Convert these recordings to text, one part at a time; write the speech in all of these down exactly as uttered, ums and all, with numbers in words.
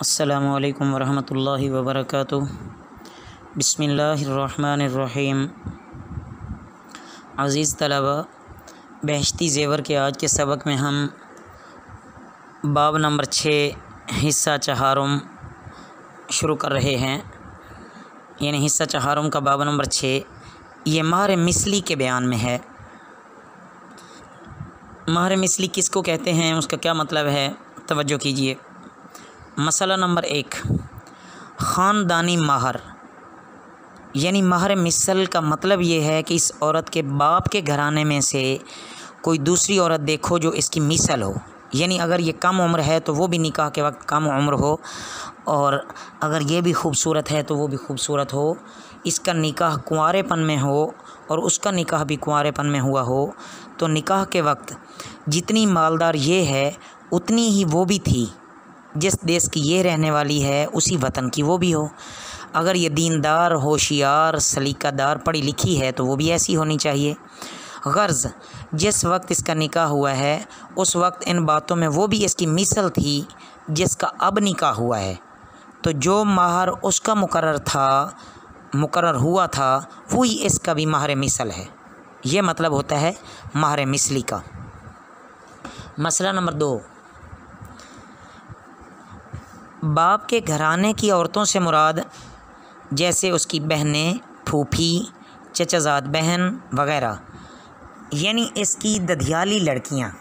अस्सलामु अलैकुम वरहमतुल्लाहि वबरकातुह। बिस्मिल्लाहिर्रहमानिर्रहीम। अज़ीज़ तलबा, बहश्ती ज़ेवर के आज के सबक में हम बाब नंबर छः हिस्सा चहारुम शुरू कर रहे हैं। यानी हिस्सा चहारुम का बाब नंबर छः ये महर मिसली के बयान में है। महर मिसली किसको कहते हैं, उसका क्या मतलब है, तवज्जो कीजिए। मसला नंबर एक, ख़ानदानी महर यानी महर मिसल का मतलब ये है कि इस औरत के बाप के घराने में से कोई दूसरी औरत देखो जो इसकी मिसल हो। यानी अगर ये कम उम्र है तो वो भी निकाह के वक्त कम उम्र हो, और अगर ये भी खूबसूरत है तो वो भी खूबसूरत हो। इसका निकाह कुंवारेपन में हो और उसका निकाह भी कुंवारेपन में हुआ हो, तो निकाह के वक्त जितनी मालदार ये है उतनी ही वो भी थी। जिस देश की ये रहने वाली है उसी वतन की वो भी हो। अगर ये दीनदार, होशियार, सलीकादार, पढ़ी लिखी है तो वो भी ऐसी होनी चाहिए। गर्ज़ जिस वक्त इसका निकाह हुआ है उस वक्त इन बातों में वो भी इसकी मिसल थी जिसका अब निकाह हुआ है, तो जो महर उसका मुकर्रर था मुकर्रर हुआ था वही इसका भी महर मिसल है। ये मतलब होता है महर मिसली का। मसला नंबर दो, बाप के घराने की औरतों से मुराद जैसे उसकी बहनें, फूफी, चचाजाद बहन वगैरह, यानी इसकी दधियाली लड़कियां,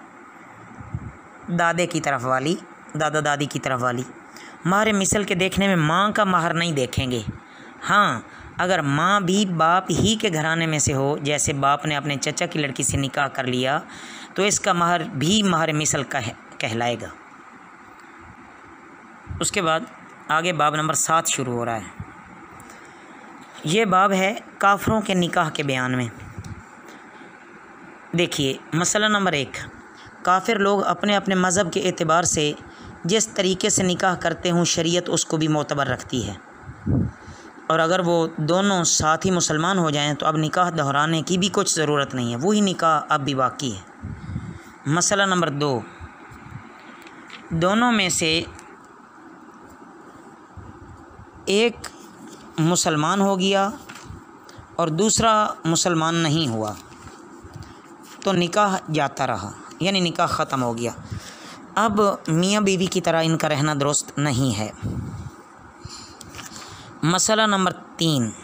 दादे की तरफ वाली, दादा दादी की तरफ वाली। महर मिसल के देखने में माँ का महर नहीं देखेंगे। हाँ, अगर माँ भी बाप ही के घराने में से हो, जैसे बाप ने अपने चचा की लड़की से निकाह कर लिया, तो इसका महर भी महर मिसल का कहलाएगा। उसके बाद आगे बाब नंबर सात शुरू हो रहा है। ये बाब है काफरों के निकाह के बयान में। देखिए, मसला नंबर एक, काफिर लोग अपने अपने मज़हब के एतबार से जिस तरीके से निकाह करते हों शरीयत उसको भी मोतबर रखती है, और अगर वो दोनों साथ ही मुसलमान हो जाएं तो अब निकाह दोहराने की भी कुछ ज़रूरत नहीं है, वही निकाह अब भी बाकी है। मसला नंबर दो, दोनों में से एक मुसलमान हो गया और दूसरा मुसलमान नहीं हुआ, तो निकाह जाता रहा, यानी निकाह ख़त्म हो गया। अब मियाँ बीवी की तरह इनका रहना दुरुस्त नहीं है। मसला नंबर तीन,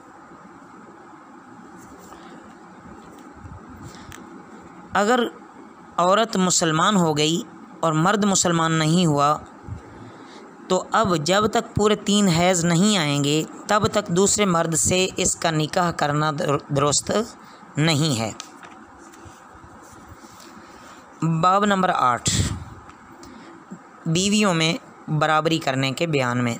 अगर औरत मुसलमान हो गई और मर्द मुसलमान नहीं हुआ, तो अब जब तक पूरे तीन हैज़ नहीं आएंगे तब तक दूसरे मर्द से इसका निकाह करना दुरुस्त नहीं है। बाब नंबर आठ, बीवियों में बराबरी करने के बयान में।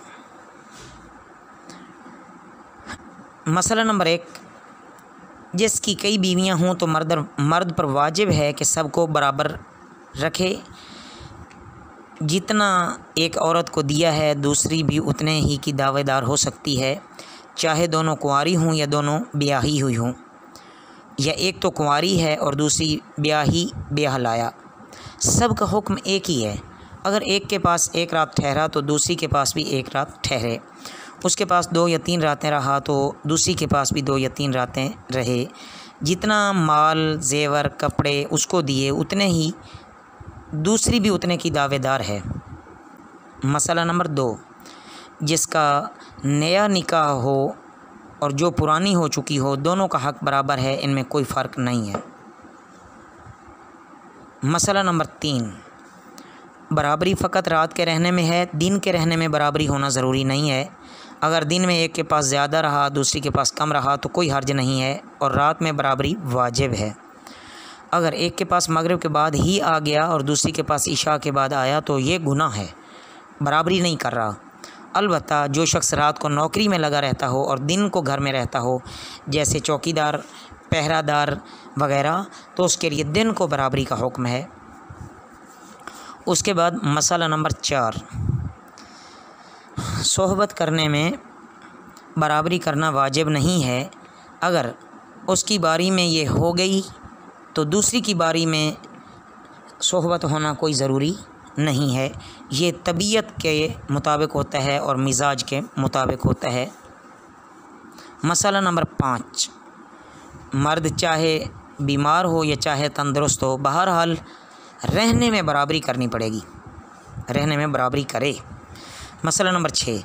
मसला नंबर एक, जिसकी कई बीवियां हों तो मर्द मर्द पर वाजिब है कि सबको बराबर रखे। जितना एक औरत को दिया है दूसरी भी उतने ही की दावेदार हो सकती है, चाहे दोनों कुंवारी हों या दोनों ब्याही हुई हों, या एक तो कुंवारी है और दूसरी ब्याही ब्याह लाया। सब का हुक्म एक ही है। अगर एक के पास एक रात ठहरा तो दूसरी के पास भी एक रात ठहरे, उसके पास दो या तीन रातें रहा तो दूसरी के पास भी दो या तीन रातें रहे। जितना माल, जेवर, कपड़े उसको दिए उतने ही दूसरी भी उतने की दावेदार है। मसला नंबर दो, जिसका नया निकाह हो और जो पुरानी हो चुकी हो, दोनों का हक़ बराबर है, इनमें कोई फ़र्क नहीं है। मसला नंबर तीन, बराबरी फ़कत रात के रहने में है, दिन के रहने में बराबरी होना ज़रूरी नहीं है। अगर दिन में एक के पास ज़्यादा रहा दूसरी के पास कम रहा तो कोई हर्ज नहीं है, और रात में बराबरी वाजिब है। अगर एक के पास मगरिब के बाद ही आ गया और दूसरी के पास इशा के बाद आया तो ये गुनाह है, बराबरी नहीं कर रहा। अलबत्ता जो शख्स रात को नौकरी में लगा रहता हो और दिन को घर में रहता हो, जैसे चौकीदार, पहरादार वगैरह, तो उसके लिए दिन को बराबरी का हुक्म है। उसके बाद मसला नंबर चार, सोहबत करने में बराबरी करना वाजिब नहीं है। अगर उसकी बारी में ये हो गई तो दूसरी की बारी में सोहबत होना कोई ज़रूरी नहीं है, ये तबीयत के मुताबिक होता है और मिजाज के मुताबिक होता है। मसला नंबर पाँच, मर्द चाहे बीमार हो या चाहे तंदुरुस्त हो, बहरहाल रहने में बराबरी करनी पड़ेगी, रहने में बराबरी करे। मसला नंबर छः,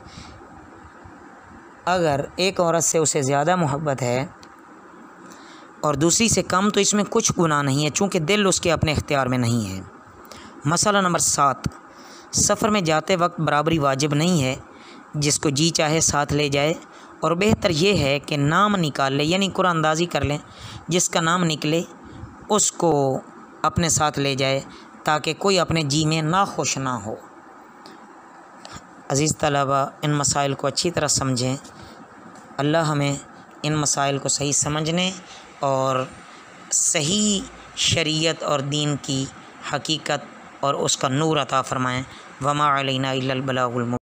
अगर एक औरत से उसे ज़्यादा मोहब्बत है और दूसरी से कम तो इसमें कुछ गुनाह नहीं है, चूँकि दिल उसके अपने इख्तियार में नहीं है। मसला नंबर सात, सफ़र में जाते वक्त बराबरी वाजिब नहीं है, जिसको जी चाहे साथ ले जाए, और बेहतर ये है कि नाम निकाल ले, यानी कुरानंदाज़ी कर लें, जिसका नाम निकले उसको अपने साथ ले जाए ताकि कोई अपने जी में ना खुश ना हो। अज़ीज़ तलबा, इन मसाइल को अच्छी तरह समझें। अल्लाह हमें इन मसाइल को सही समझने और सही शरीयत और दीन की हकीकत और उसका नूर अता फ़रमाएँ। वमा अलैना इल्लल बलागुल मुबीन।